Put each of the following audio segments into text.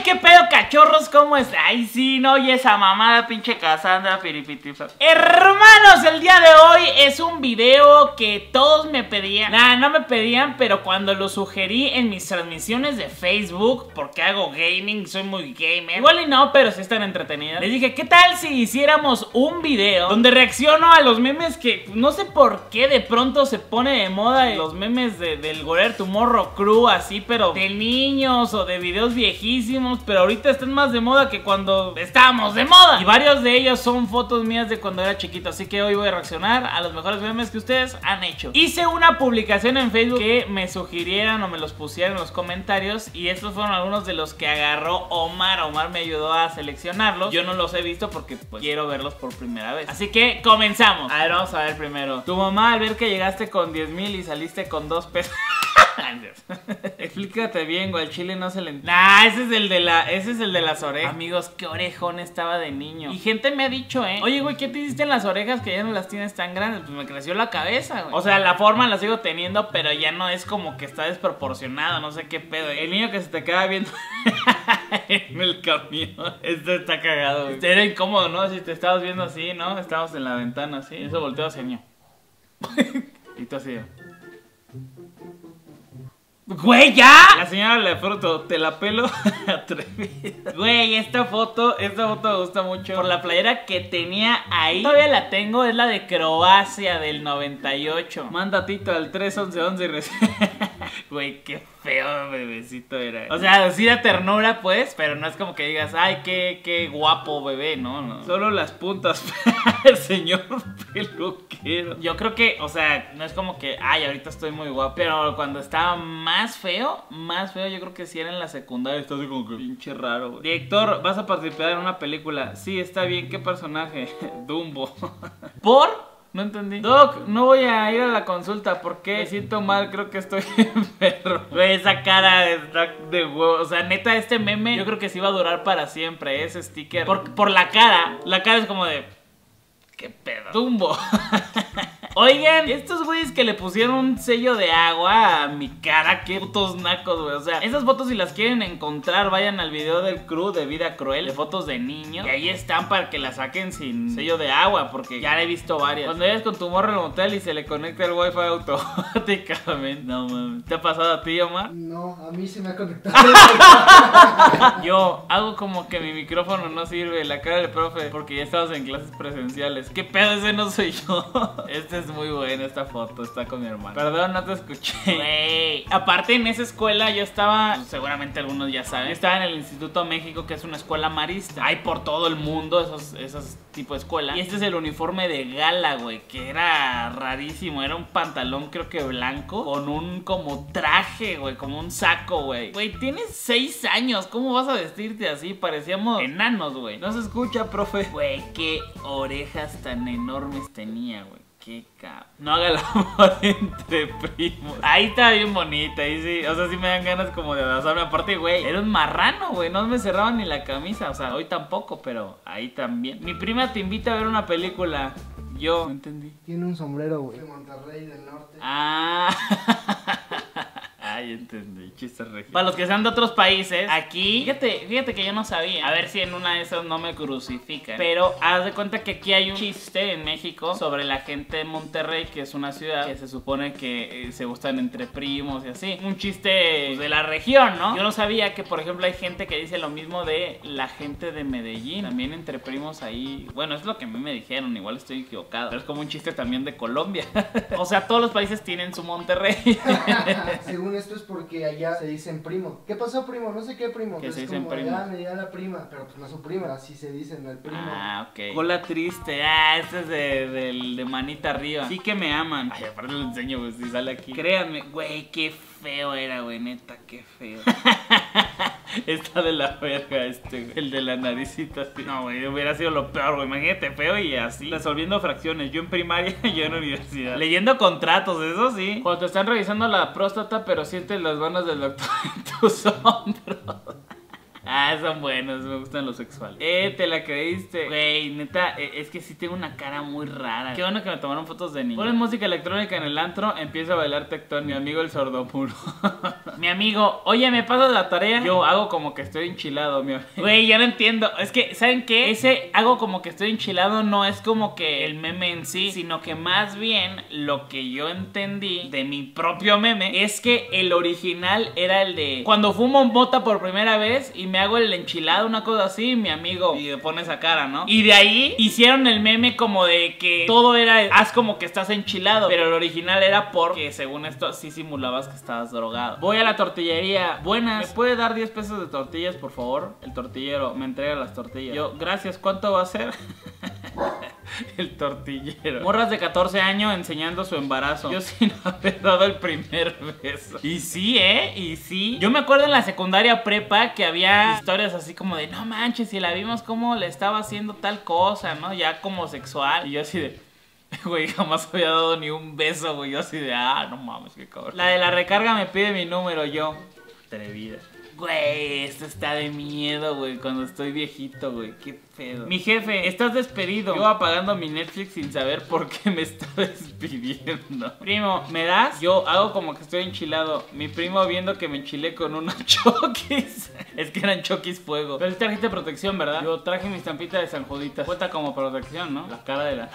qué pedo, cachorros, ¿cómo es? Ay, sí, no, y esa mamada, pinche Cassandra Piripitifa. Hermanos, el día de hoy es un video que todos me pedían. Nah, no me pedían, pero cuando lo sugerí en mis transmisiones de Facebook, porque hago gaming, soy muy gamer. Igual y no, pero sí están entretenidas. Les dije, ¿qué tal si hiciéramos un video donde reacciono a los memes que no sé por qué de pronto se pone de moda? Los memes del Gorer Tomorrow Crew, así, pero de niños o de videos viejísimos, pero ahorita están más de moda que cuando estábamos de moda. Y varios de ellos son fotos mías de cuando era chiquito, así que hoy voy a reaccionar a los mejores memes que ustedes han hecho. Hice una publicación en Facebook que me sugirieran o me los pusieran en los comentarios, y estos fueron algunos de los que agarró Omar. Omar me ayudó a seleccionarlos. Yo no los he visto porque pues quiero verlos por primera vez. Así que comenzamos. A ver, vamos a ver primero. Tu mamá al ver que llegaste con 10,000 y saliste con 2 pesos. Explícate bien, güey, al chile no se le... Nah, ese es el de las orejas. Amigos, qué orejón estaba de niño. Y gente me ha dicho, oye, güey, ¿qué te hiciste en las orejas que ya no las tienes tan grandes? Pues me creció la cabeza, güey. O sea, la forma la sigo teniendo, pero ya no es como que está desproporcionado, no sé qué pedo. El niño que se te queda viendo en el camión. Esto está cagado, güey. Era incómodo, ¿no? Si te estabas viendo así, ¿no? Estábamos en la ventana así. Eso volteó hacia mí. Y tú así. ¡Güey, ya! La señora le fruto, te la pelo atrevida. Güey, esta foto me gusta mucho por la playera que tenía ahí. Todavía la tengo, es la de Croacia del 98. Manda Tito al 31111 y recién. Güey, qué feo bebecito era. O sea, sí da ternura, pues, pero no es como que digas, ay, qué guapo bebé, no. Solo las puntas, el señor peluquero. Yo creo que, o sea, no es como que, ay, ahorita estoy muy guapo, pero cuando estaba más feo, yo creo que sí era en la secundaria. Está así como que pinche raro, güey. Director, vas a participar en una película. Sí, está bien, ¿qué personaje? Dumbo. ¿Por? No entendí. Doc, no voy a ir a la consulta porque me siento mal, creo que estoy enfermo. Güey, esa cara está de huevo. O sea, neta, este meme yo creo que sí va a durar para siempre. Ese sticker por la cara. La cara es como de... ¿qué pedo? Dumbo. Oigan, estos güeyes que le pusieron un sello de agua a mi cara, qué putos nacos, güey. O sea, esas fotos, si las quieren encontrar, vayan al video del crew de Vida Cruel, de fotos de niños, y ahí están para que las saquen sin sello de agua, porque ya he visto varias. Cuando llegas con tu morro al motel y se le conecta el wifi automáticamente. No mames. ¿Te ha pasado a ti, Omar? No, a mí se me ha conectado. Yo hago como que mi micrófono no sirve, la cara del profe, porque ya estamos en clases presenciales. ¿Qué pedo? Ese no soy yo. Este es muy buena, esta foto, está con mi hermano. Perdón, no te escuché. Wey. Aparte, en esa escuela yo estaba, seguramente algunos ya saben, estaba en el Instituto México, que es una escuela marista. Hay por todo el mundo esos tipos de escuela. Y este es el uniforme de gala, güey, que era rarísimo. Era un pantalón, creo que blanco, con un como traje, güey, como un saco, güey. Güey, tienes 6 años, ¿cómo vas a vestirte así? Parecíamos enanos, güey. No se escucha, profe. Güey, qué orejas tan enormes tenía, güey. Qué cabrón. No haga el amor entre primos. Ahí está bien bonita, ahí sí. O sea, sí me dan ganas como de abrazarme. Aparte, güey, era un marrano, güey. No me cerraban ni la camisa. O sea, hoy tampoco, pero ahí también. Mi prima te invita a ver una película. Yo no entendí. Tiene un sombrero, güey. De Monterrey del Norte. Ah. Ay, entendí, chistes regios. Para los que sean de otros países, aquí, fíjate que yo no sabía. A ver si en una de esas no me crucifican. Pero haz de cuenta que aquí hay un chiste en México sobre la gente de Monterrey, que es una ciudad que se supone que se gustan entre primos y así. Un chiste pues, de la región, ¿no? Yo no sabía que, por ejemplo, hay gente que dice lo mismo de la gente de Medellín. También entre primos ahí. Bueno, es lo que a mí me dijeron, igual estoy equivocado. Pero es como un chiste también de Colombia. O sea, todos los países tienen su Monterrey. Según esto es porque allá se dicen primo. ¿Qué pasó, primo? No sé qué primo. Que es se dicen como, primo. me dio la prima, pero pues no es su prima, así se dicen el primo. Ah, ok. Cola triste. Este es de manita arriba. Sí que me aman. Ay, aparte lo enseño, pues, si sale aquí. Créanme, güey, qué feo era, güey, neta, qué feo. Está de la verga güey. El de la naricita así. No, güey, hubiera sido lo peor, güey. Imagínate, feo y así. Resolviendo fracciones. Yo en primaria, yo en universidad. Leyendo contratos, eso sí. Cuando te están revisando la próstata, pero sientes las manos del doctor en tus hombros. Son buenos, me gustan los sexuales. Te la creíste. Güey, neta, es que sí tengo una cara muy rara. Qué bueno que me tomaron fotos de niño. Ponen música electrónica en el antro, empieza a bailar tectón. Mi amigo el sordomudo. Mi amigo, oye, ¿me pasas la tarea? Yo hago como que estoy enchilado, mi amigo. Güey, yo no entiendo. Es que, ¿saben qué? Ese hago como que estoy enchilado no es como que el meme en sí, sino que más bien lo que yo entendí de mi propio meme es que el original era el de cuando fumo mota por primera vez y me hago el enchilado, una cosa así, mi amigo, y le pone esa cara, ¿no? Y de ahí hicieron el meme como de que todo era haz como que estás enchilado, pero el original era porque según esto sí simulabas que estabas drogado. Voy a la tortillería. Buenas, ¿me puede dar 10 pesos de tortillas, por favor? El tortillero me entrega las tortillas. Yo, gracias, ¿cuánto va a ser? El tortillero. Morras de 14 años enseñando su embarazo. Yo sin haber dado el primer beso. Y sí, y sí. Yo me acuerdo en la secundaria prepa que había historias así como de no manches, si la vimos como le estaba haciendo tal cosa, ¿no? Ya como sexual. Y yo así de güey, jamás había dado ni un beso, güey. Yo así de no mames, qué cabrón. La de la recarga me pide mi número, yo atrevida. Güey, esto está de miedo, güey, cuando estoy viejito, güey, qué pedo. Mi jefe, estás despedido. Yo apagando mi Netflix sin saber por qué me está despidiendo. Primo, ¿me das? Yo hago como que estoy enchilado. Mi primo viendo que me enchilé con unos Chokis. Es que eran Chokis fuego. Pero es tarjeta de protección, ¿verdad? Yo traje mi estampita de San Juditas. Cuenta como protección, ¿no? La cara de la...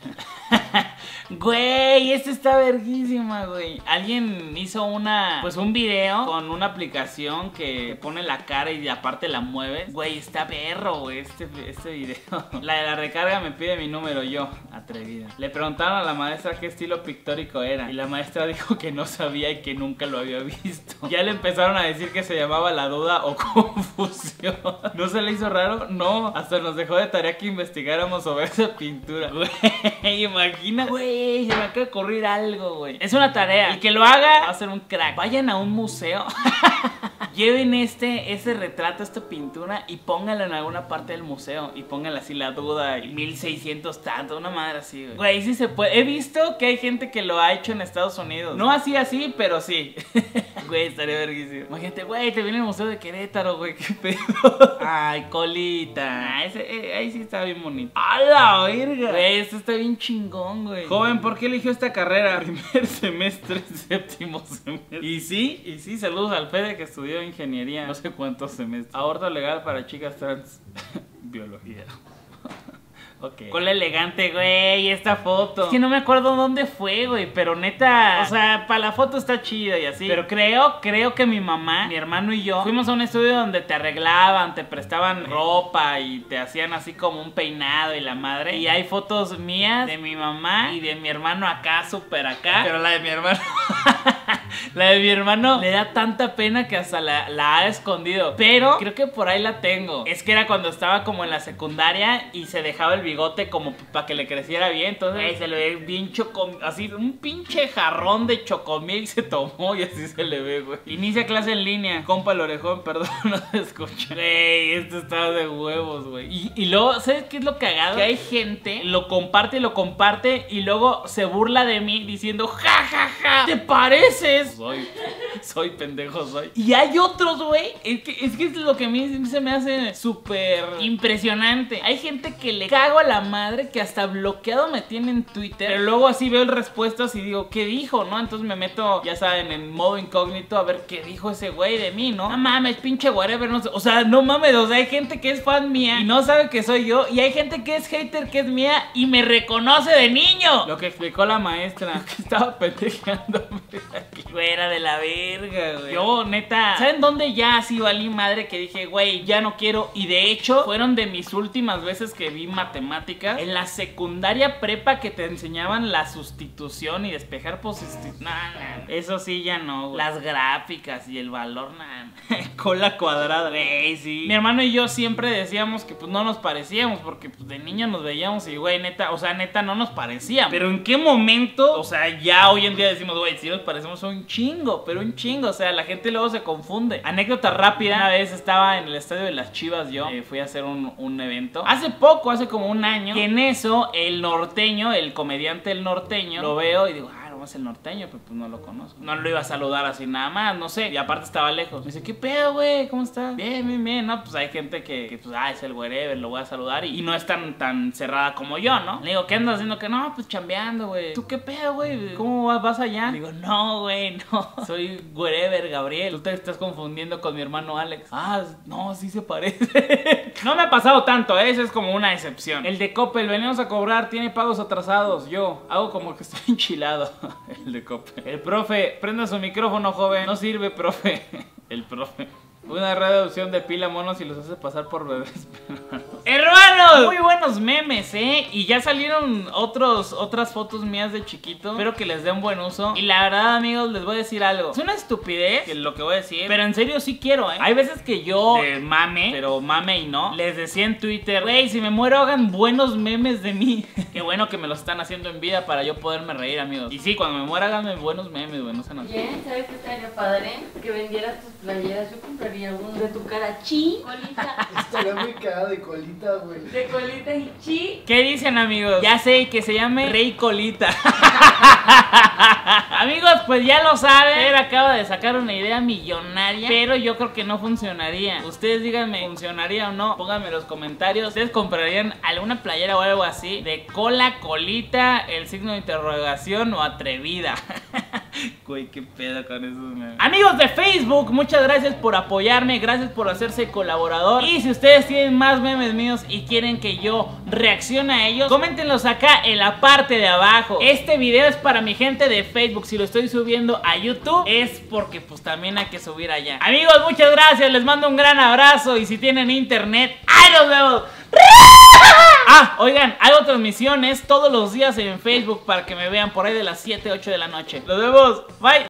Güey, esta está verguísima, güey. Alguien hizo un video con una aplicación que pone la cara y aparte la mueve. Güey, está perro, güey, este video. La de la recarga me pide mi número, yo, atrevida. Le preguntaron a la maestra qué estilo pictórico era y la maestra dijo que no sabía y que nunca lo había visto. Ya le empezaron a decir que se llamaba la duda o confusión. ¿No se le hizo raro? No, hasta nos dejó de tarea que investigáramos sobre esa pintura. Güey, imagina, güey, se me acaba de ocurrir algo, güey. Es una tarea. El que lo haga va a ser un crack. Vayan a un museo. Lleven ese retrato, esta pintura y pónganlo en alguna parte del museo. Y pónganle así la duda y 1600 tanto, una madre así, güey. Güey, sí se puede. He visto que hay gente que lo ha hecho en Estados Unidos. No así, pero sí. Güey, estaría verguísimo. Imagínate, güey, te viene el museo de Querétaro, güey, qué pedo. Ay, colita. Ahí sí está bien bonito. ¡A la verga! Güey, esto está bien chingón, güey. Joven, ¿por qué eligió esta carrera? Primer semestre, séptimo semestre. Y sí, saludos al Fede que estudió ingeniería. No sé cuántos semestres. Aborto legal para chicas trans. Biología. Ok. Con la elegante, güey, esta foto. Es que no me acuerdo dónde fue, güey, pero neta, o sea, para la foto está chida y así. Pero creo que mi mamá, mi hermano y yo fuimos a un estudio donde te arreglaban, te prestaban ropa y te hacían así como un peinado y la madre. Y hay fotos mías de mi mamá y de mi hermano acá, súper acá. Pero la de mi hermano... La de mi hermano le da tanta pena que hasta la ha escondido. Pero creo que por ahí la tengo. Es que era cuando estaba como en la secundaria y se dejaba el bigote como para que le creciera bien. Entonces se le ve bien así un pinche jarrón de chocomil se tomó y así se le ve, güey. Inicia clase en línea. Compa el orejón, perdón, no te escuché. Güey, esto está de huevos, güey. Y luego, ¿sabes qué es lo cagado? Que hay gente, lo comparte y luego se burla de mí diciendo, ja, ja, ja, ¿te pareces? Soy pendejo, soy. Y hay otros, güey. Es que es lo que a mí se me hace súper impresionante. Hay gente que le cago a la madre que hasta bloqueado me tiene en Twitter. Pero luego así veo respuestas y digo, ¿qué dijo, no? Entonces me meto, ya saben, en modo incógnito a ver qué dijo ese güey de mí, ¿no? No mames, pinche whatever, no sé. O sea, no mames, o sea, hay gente que es fan mía y no sabe que soy yo. Y hay gente que es hater que es mía y me reconoce de niño. Lo que explicó la maestra, que estaba pendejeándome aquí. Güey, era de la verga, güey. Yo, neta, ¿saben dónde ya así valí madre? Que dije, güey, ya no quiero. Y de hecho, fueron de mis últimas veces que vi matemáticas. En la secundaria prepa que te enseñaban la sustitución y despejar posiciones. Nah, eso sí ya no, güey. Las gráficas y el valor, nah. Cola cuadrada, güey, sí. Mi hermano y yo siempre decíamos que pues no nos parecíamos porque pues de niño nos veíamos y, güey, neta, o sea, neta no nos parecíamos. Pero ¿en qué momento? O sea, ya hoy en día decimos, güey, sí nos parecemos un chingo, pero un chingo, o sea, la gente luego se confunde. Anécdota rápida, una vez estaba en el estadio de las Chivas yo, fui a hacer un evento, hace como un año, y en eso, el norteño, el comediante El Norteño, lo veo y digo, ¿cómo es el norteño? Pero pues no lo conozco. No lo iba a saludar así nada más, no sé. Y aparte estaba lejos. Me dice, ¿qué pedo, güey? ¿Cómo estás? Bien, bien, bien. No, pues hay gente que pues, es el wherever, lo voy a saludar. Y no es tan cerrada como yo, ¿no? Le digo, ¿qué andas haciendo? Que no, pues chambeando, güey. ¿Tú qué pedo, güey? ¿Cómo vas allá? Le digo, no, güey, no. Soy wherever, Gabriel. Tú te estás confundiendo con mi hermano Alex. Ah, no, sí se parece. No me ha pasado tanto, ¿eh? Eso es como una excepción. El de Coppel, venimos a cobrar, tiene pagos atrasados. Yo hago como que estoy enchilado. El de Coppel. El profe, prenda su micrófono, joven. No sirve, profe. El profe. Una reducción de pila monos y los hace pasar por bebés. ¡Hermanos! Muy buenos memes, ¿eh? Y ya salieron otras fotos mías de chiquito. Espero que les den buen uso. Y la verdad, amigos, les voy a decir algo. Es una estupidez, que es lo que voy a decir, pero en serio sí quiero, ¿eh? Hay veces que yo, mame, pero mame y no, les decía en Twitter, güey, si me muero hagan buenos memes de mí. Qué bueno que me los están haciendo en vida para yo poderme reír, amigos. Y sí, cuando me muera háganme buenos memes, güey, no sean así. Bien, ¿sabes qué estaría padre? Que vendieras tus playeras. Yo compraría uno de tu cara, chi, colita. Estaría muy cagada de colita, güey. De colita y chi. ¿Qué dicen, amigos? Ya sé, que se llame Rey Colita. Amigos, pues ya lo saben. Él acaba de sacar una idea millonaria, pero yo creo que no funcionaría. Ustedes díganme, ¿funcionaría o no? Pónganme en los comentarios. ¿Ustedes comprarían alguna playera o algo así? De cola, colita, el signo de interrogación o atrevida. Güey, qué pedo con esos memes. Amigos de Facebook, muchas gracias por apoyarme. Gracias por hacerse colaborador. Y si ustedes tienen más memes míos y quieren que yo reaccione a ellos, coméntenlos acá en la parte de abajo. Este video es para mi gente de Facebook. Si lo estoy subiendo a YouTube es porque pues también hay que subir allá. Amigos, muchas gracias. Les mando un gran abrazo. Y si tienen internet, ¡ahí nos vemos! Ah, oigan, hago transmisiones todos los días en Facebook para que me vean por ahí de las 7, 8 de la noche. Nos vemos, bye.